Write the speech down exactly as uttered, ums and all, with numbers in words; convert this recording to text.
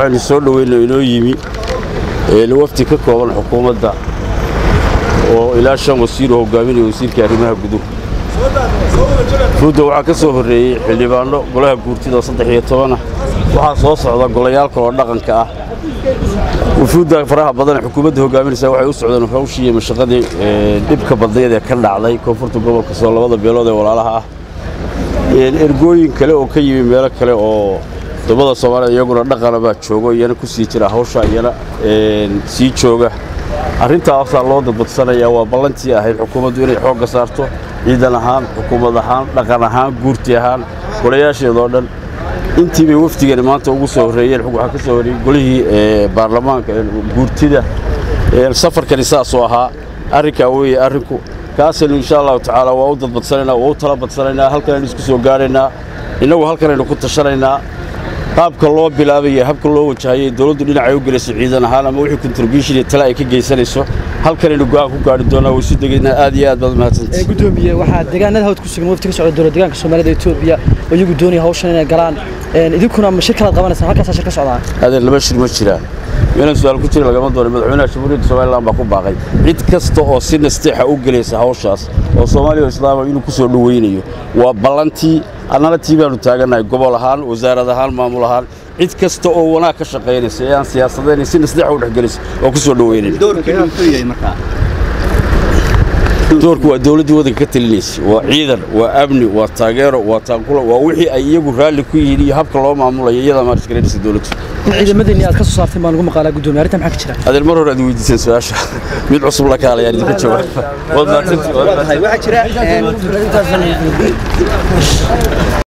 waxaan soo dhaweynay inoo yimi ee wafti ka kooban xukuumadda oo ilaa shan wasiir oo hogaaminaya wasiirka arrimaha gudaha fuuda waxa ka soo horeeyay xildhibaano golaha guurtida saddex iyo toban waxa soo socda golayaalka oo dhaqanka ah وفودا فراها بدن حكومة هجامين سواء يوسعون وحوشية مشغلة دبكة بدنية كان علي كونفورت جوبل كسول وضع بيلود ولا لها الإرجوين كله أوكي من بيرك كله أو تبغى الصوارى يقول نقل بعد شوقه يانا كسي ترى هوشة يانا سي شوقه أرنت أصلا الله ضبط سنة يا وبلنتي هاي الحكومة دوري حوق صارته إذا نهان حكومة نهان نقل نهان جورتي هان كلياش يضرن intii bay waftigeena maanta ugu soo horeeyeen waxa ka soo horeeyay golihii ee baarlamaanka guurtida ee safarkan isaas oo ahaa arrinka weey arrinku kaasina insha Allah taala waa u dadbadsanayna waa u tala badsanayna halkan isku soo gaarayna inagu halkan aynu ku tashanayna qaabka loo bilaabay habka loo wajahayay dawladdu dhinacay u galeysay ciidan ahaan ama wixii contribution ee tala ay ka geysanayso halkan aynu go'aan ku gaari doonaa way soo degaynaa aad iyo aad baad mahadsantahay gudoomiye waxa deegaanada hawd ku sugan wafti ka socda dowladda deegaanka Soomaalida Itoobiya oo iyagu doonay hawshan inay galaan idinkuna ma shirkad qabanaysan halkaas shirka socdaa hada laba shir ma jiraan meelan su'aal ku jira lagama doono madaxweynaha Jamhuuriyadda Soomaaliland baa ku baaqay cid kasta oo si nasteexa u galaysa hawshaas oo Soomaaliya Islaam inuu ku soo dhaweynayo waa balantii annana tiibaanu taaganahay gobol ahaan wasaarad ahaan maamul ahaan cid kasta oo wanaag ka shaqeynaysa ee aan siyaasadeyn si nasteexa u dhaxgalaysa oo ku soo dhaweynay doorkii uu leeyahay markaa doorku waa dawladda waddanka ka talinaysa waa ciidan waa amni waa taageero waa taankulo waa wixii ay iyagu raali ku yihiin iyo habka loo maamulayo iyada ma iskreedis dawladdu ciidamadii aad ka soo saartay maan ugu maqaalaa gudoomiye arrinta maxaa ka jira adeer mar hore aad weydiisay su'aasha mid cusub la kaalay aad ka jawaab wad ma waxa jira